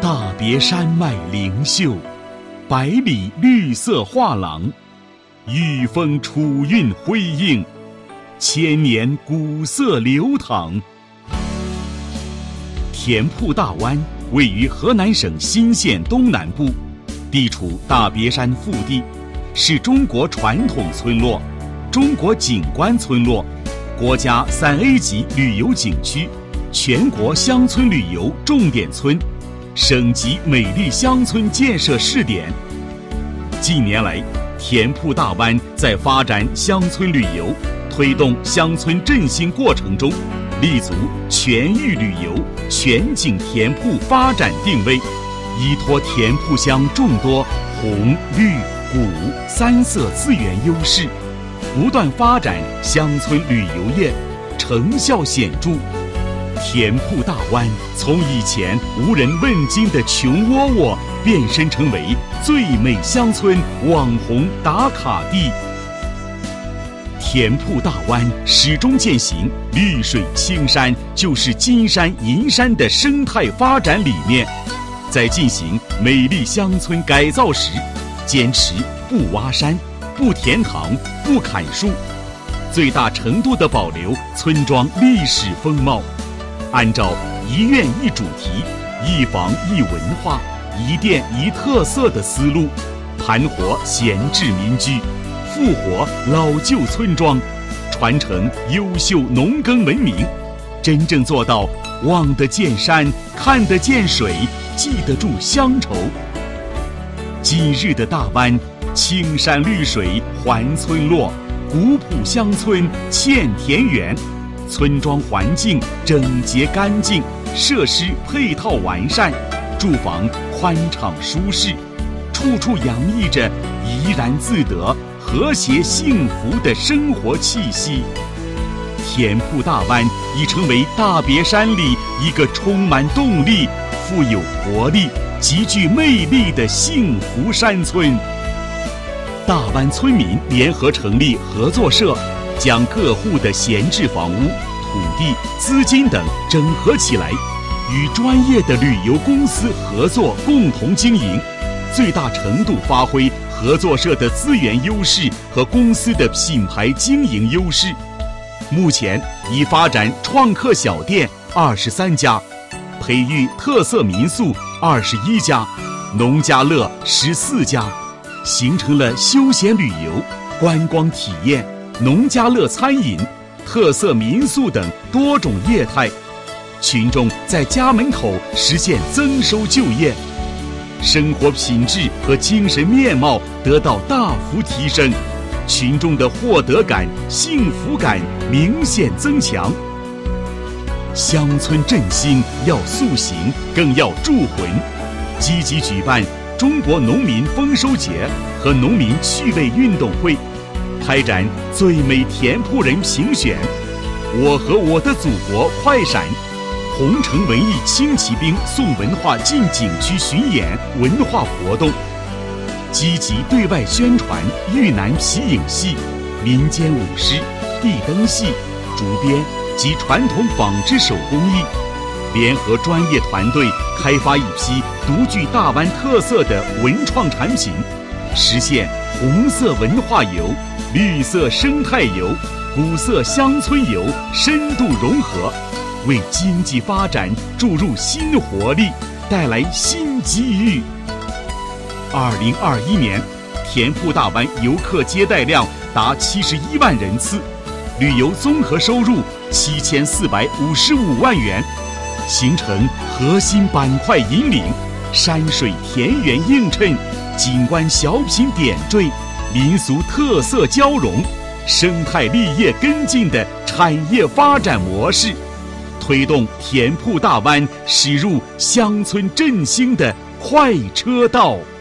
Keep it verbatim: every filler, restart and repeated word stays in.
大别山脉灵秀，百里绿色画廊，玉峰楚韵辉映，千年古色流淌。田铺大湾位于河南省新县东南部，地处大别山腹地，是中国传统村落、中国景观村落、国家三 A 级旅游景区、全国乡村旅游重点村、省级美丽乡村建设试点。近年来，田铺大湾在发展乡村旅游、推动乡村振兴过程中，立足全域旅游、全景田铺发展定位，依托田铺乡众多红、绿、古三色资源优势，不断发展乡村旅游业，成效显著。田铺大湾从以前无人问津的穷窝窝，变身成为最美乡村网红打卡地。田铺大湾始终践行绿水青山就是金山银山的生态发展理念，在进行美丽乡村改造时，坚持不挖山、不填塘、不砍树，最大程度地保留村庄历史风貌，按照一院一主题、一房一文化、一店一特色的思路，盘活闲置民居，复活老旧村庄，传承优秀农耕文明，真正做到望得见山、看得见水、记得住乡愁。今日的大湾，青山绿水环村落，古朴乡村嵌田园，村庄环境整洁干净，设施配套完善，住房宽敞舒适，处处洋溢着怡然自得、和谐幸福的生活气息。田铺大湾已成为大别山里一个充满动力、富有活力、极具魅力的幸福山村。大湾村民联合成立合作社，将各户的闲置房屋、土地、资金等整合起来，与专业的旅游公司合作，共同经营，最大程度发挥合作社的资源优势和公司的品牌经营优势。目前已发展创客小店二十三家，培育特色民宿二十一家，农家乐十四家，形成了休闲旅游、观光体验、农家乐餐饮、特色民宿等多种业态，群众在家门口实现增收就业，生活品质和精神面貌得到大幅提升，群众的获得感、幸福感明显增强。乡村振兴要塑形，更要铸魂，积极举办中国农民丰收节和农民趣味运动会，开展最美田铺人评选、我和我的祖国快闪、红城文艺轻骑兵送文化进景区巡演文化活动，积极对外宣传豫南皮影戏、民间舞狮、地灯戏、竹编及传统纺织手工艺，联合专业团队开发一批独具大湾特色的文创产品，实现红色文化游、绿色生态游、古色乡村游深度融合，为经济发展注入新活力，带来新机遇。二零二一年，田铺大湾游客接待量达七十一万人次，旅游综合收入七千四百五十五万元，形成核心板块引领、山水田园映衬、景观小品点缀、民俗特色交融、生态立业跟进的产业发展模式，推动田铺大湾驶入乡村振兴的快车道。